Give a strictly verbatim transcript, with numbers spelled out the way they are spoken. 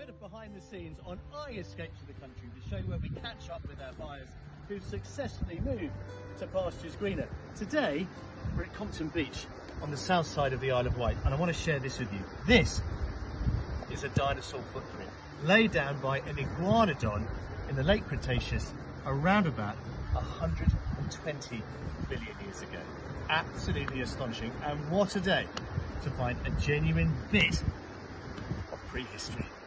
bit of behind the scenes on I Escape to the Country, the show where we catch up with our buyers who've successfully moved to pastures greener. Today we're at Compton Beach on the south side of the Isle of Wight, and I want to share this with you. This is a dinosaur footprint laid down by an iguanodon in the late Cretaceous around about one hundred twenty billion years ago. Absolutely astonishing, and what a day to find a genuine bit of prehistory.